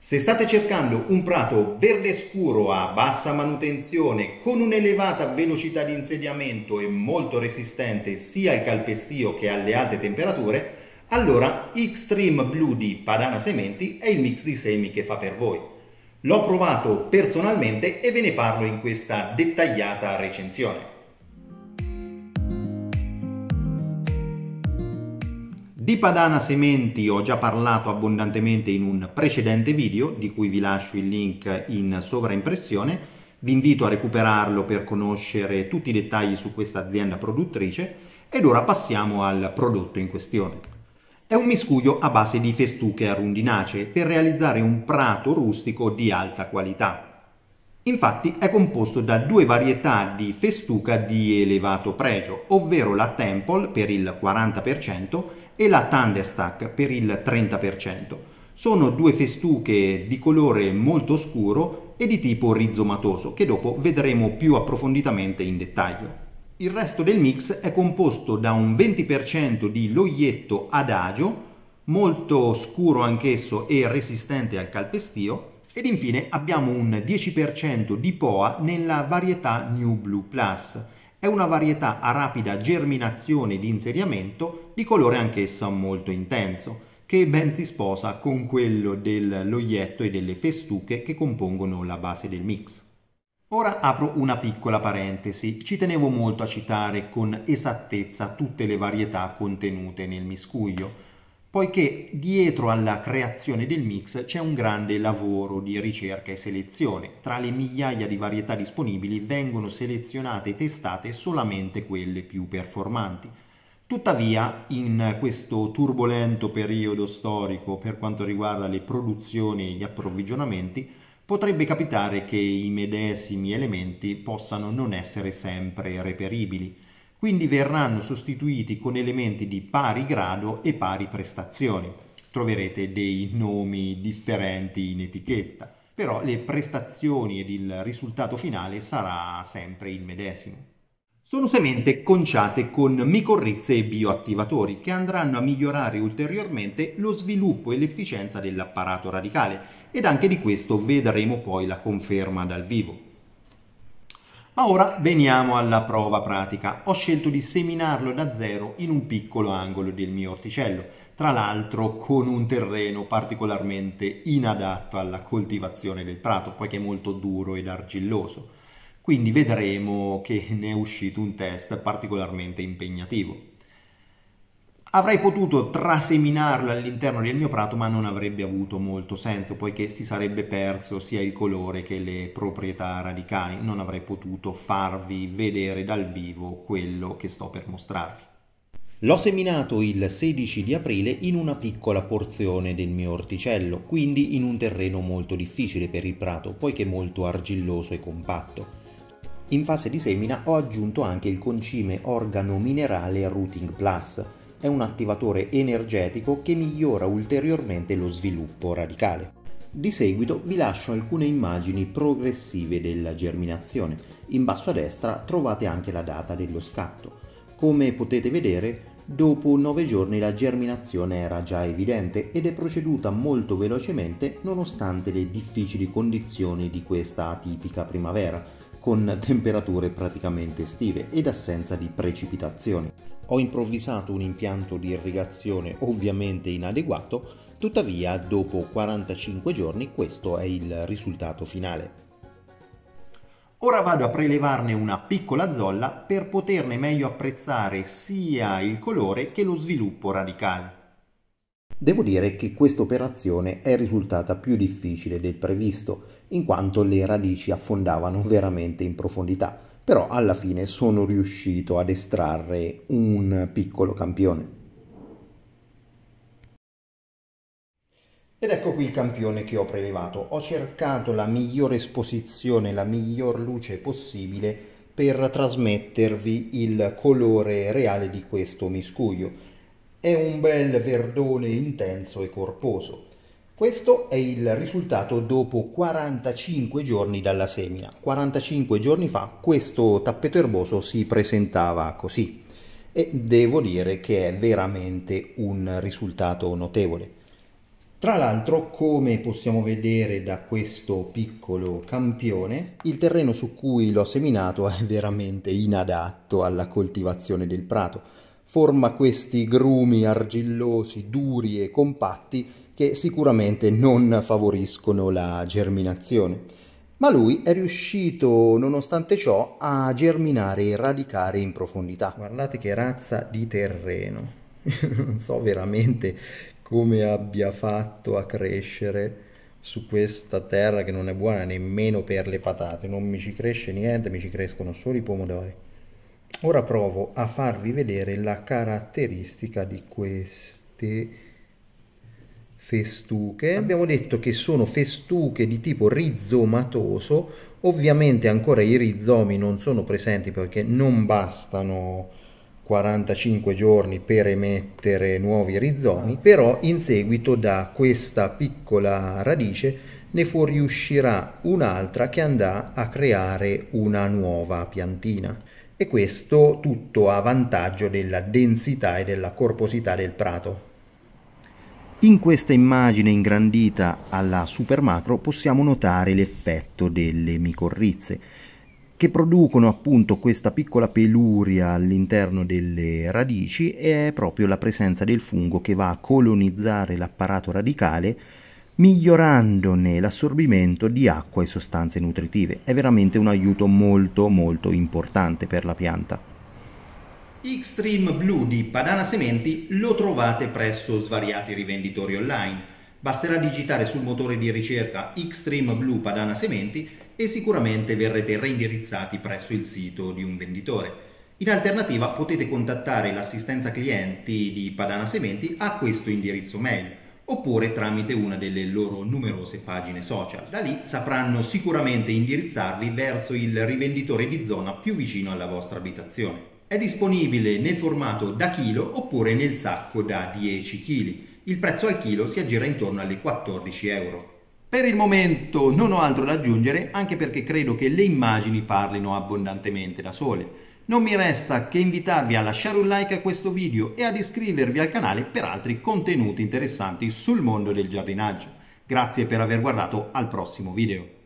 Se state cercando un prato verde scuro a bassa manutenzione, con un'elevata velocità di insediamento e molto resistente sia al calpestio che alle alte temperature, allora Xtreme Blue di Padana Sementi è il mix di semi che fa per voi. L'ho provato personalmente e ve ne parlo in questa dettagliata recensione. Di Padana Sementi ho già parlato abbondantemente in un precedente video, di cui vi lascio il link in sovraimpressione. Vi invito a recuperarlo per conoscere tutti i dettagli su questa azienda produttrice ed ora passiamo al prodotto in questione. È un miscuglio a base di festuche a rondinacee per realizzare un prato rustico di alta qualità. Infatti è composto da due varietà di festuca di elevato pregio, ovvero la Temple per il 40% e la Thunderstack per il 30%. Sono due festuche di colore molto scuro e di tipo rizomatoso, che dopo vedremo più approfonditamente in dettaglio. Il resto del mix è composto da un 20% di loietto adagio, molto scuro anch'esso e resistente al calpestio, ed infine abbiamo un 10% di POA nella varietà New Blue Plus. È una varietà a rapida germinazione di insediamento, di colore anch'essa molto intenso, che ben si sposa con quello del loietto e delle festuche che compongono la base del mix. Ora apro una piccola parentesi, ci tenevo molto a citare con esattezza tutte le varietà contenute nel miscuglio, poiché dietro alla creazione del mix c'è un grande lavoro di ricerca e selezione. Tra le migliaia di varietà disponibili vengono selezionate e testate solamente quelle più performanti. Tuttavia, in questo turbolento periodo storico per quanto riguarda le produzioni e gli approvvigionamenti, potrebbe capitare che i medesimi elementi possano non essere sempre reperibili. Quindi verranno sostituiti con elementi di pari grado e pari prestazioni. Troverete dei nomi differenti in etichetta, però le prestazioni ed il risultato finale sarà sempre il medesimo. Sono semente conciate con micorrize e bioattivatori che andranno a migliorare ulteriormente lo sviluppo e l'efficienza dell'apparato radicale, ed anche di questo vedremo poi la conferma dal vivo. Ma ora veniamo alla prova pratica. Ho scelto di seminarlo da zero in un piccolo angolo del mio orticello, tra l'altro con un terreno particolarmente inadatto alla coltivazione del prato, poiché è molto duro ed argilloso. Quindi vedremo che ne è uscito un test particolarmente impegnativo. Avrei potuto traseminarlo all'interno del mio prato, ma non avrebbe avuto molto senso, poiché si sarebbe perso sia il colore che le proprietà radicali. Non avrei potuto farvi vedere dal vivo quello che sto per mostrarvi. L'ho seminato il 16 di aprile in una piccola porzione del mio orticello, quindi in un terreno molto difficile per il prato, poiché molto argilloso e compatto. In fase di semina ho aggiunto anche il concime organo minerale Rooting Plus. È un attivatore energetico che migliora ulteriormente lo sviluppo radicale. Di seguito vi lascio alcune immagini progressive della germinazione. In basso a destra trovate anche la data dello scatto. Come potete vedere, dopo 9 giorni la germinazione era già evidente ed è proceduta molto velocemente nonostante le difficili condizioni di questa atipica primavera, con temperature praticamente estive ed assenza di precipitazioni. Ho improvvisato un impianto di irrigazione ovviamente inadeguato, tuttavia dopo 45 giorni questo è il risultato finale. Ora vado a prelevarne una piccola zolla per poterne meglio apprezzare sia il colore che lo sviluppo radicale. Devo dire che questa operazione è risultata più difficile del previsto, in quanto le radici affondavano veramente in profondità, però alla fine sono riuscito ad estrarre un piccolo campione. Ed ecco qui il campione che ho prelevato. Ho cercato la migliore esposizione, la miglior luce possibile per trasmettervi il colore reale di questo miscuglio. È un bel verdone intenso e corposo. Questo è il risultato dopo 45 giorni dalla semina. 45 giorni fa questo tappeto erboso si presentava così e devo dire che è veramente un risultato notevole. Tra l'altro, come possiamo vedere da questo piccolo campione, il terreno su cui l'ho seminato è veramente inadatto alla coltivazione del prato. Forma questi grumi argillosi, duri e compatti che sicuramente non favoriscono la germinazione. Ma lui è riuscito, nonostante ciò, a germinare e radicare in profondità. Guardate che razza di terreno! Non so veramente come abbia fatto a crescere su questa terra che non è buona nemmeno per le patate. Non mi ci cresce niente, mi ci crescono solo i pomodori. Ora provo a farvi vedere la caratteristica di queste festuche. Abbiamo detto che sono festuche di tipo rizomatoso. Ovviamente ancora i rizomi non sono presenti perché non bastano 45 giorni per emettere nuovi rizomi, però in seguito da questa piccola radice ne fuoriuscirà un'altra che andrà a creare una nuova piantina, e questo tutto a vantaggio della densità e della corposità del prato. In questa immagine ingrandita alla super macro possiamo notare l'effetto delle micorrize, che producono appunto questa piccola peluria all'interno delle radici, e è proprio la presenza del fungo che va a colonizzare l'apparato radicale, migliorandone l'assorbimento di acqua e sostanze nutritive. È veramente un aiuto molto importante per la pianta. Xtreme Blue di Padana Sementi lo trovate presso svariati rivenditori online. Basterà digitare sul motore di ricerca Xtreme Blue Padana Sementi e sicuramente verrete reindirizzati presso il sito di un venditore. In alternativa potete contattare l'assistenza clienti di Padana Sementi a questo indirizzo mail, oppure tramite una delle loro numerose pagine social. Da lì sapranno sicuramente indirizzarvi verso il rivenditore di zona più vicino alla vostra abitazione. È disponibile nel formato da chilo oppure nel sacco da 10 kg. Il prezzo al chilo si aggira intorno alle 14 euro. Per il momento non ho altro da aggiungere, anche perché credo che le immagini parlino abbondantemente da sole. Non mi resta che invitarvi a lasciare un like a questo video e ad iscrivervi al canale per altri contenuti interessanti sul mondo del giardinaggio. Grazie per aver guardato, al prossimo video.